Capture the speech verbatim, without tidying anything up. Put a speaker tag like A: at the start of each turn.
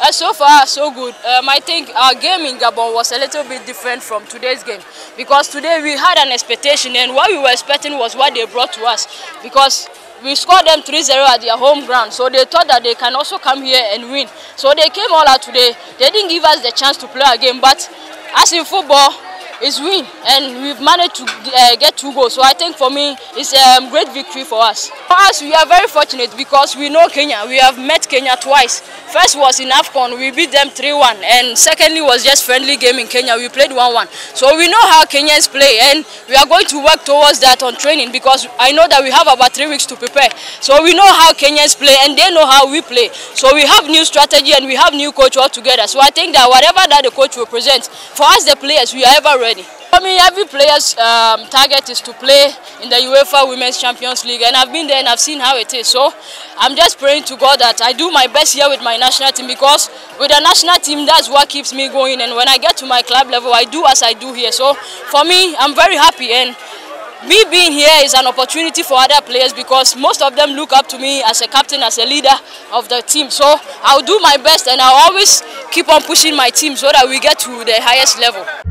A: Uh, so far, so good. Um, I think our game in Gabon was a little bit different from today's game because today we had an expectation, and what we were expecting was what they brought to us because we scored them three zero at their home ground, so they thought that they can also come here and win. So they came all out today. They didn't give us the chance to play our game, but as in football, it's win, and we've managed to uh, get two goals. So I think for me, it's a um, great victory for us. For us, we are very fortunate because we know Kenya. We have met Kenya twice. First was in AFCON, we beat them three one, and secondly was just friendly game in Kenya. We played one one. So we know how Kenyans play, and we are going to work towards that on training because I know that we have about three weeks to prepare. So we know how Kenyans play, and they know how we play. So we have new strategy, and we have new coach altogether. So I think that whatever that the coach will present, for us the players, we are ever ready. For me, every player's um, target is to play in the UEFA Women's Champions League, and I've been there and I've seen how it is. So I'm just praying to God that I do my best here with my national team, because with the national team, that's what keeps me going. And when I get to my club level, I do as I do here. So for me, I'm very happy, and me being here is an opportunity for other players because most of them look up to me as a captain, as a leader of the team. So I'll do my best, and I'll always keep on pushing my team so that we get to the highest level.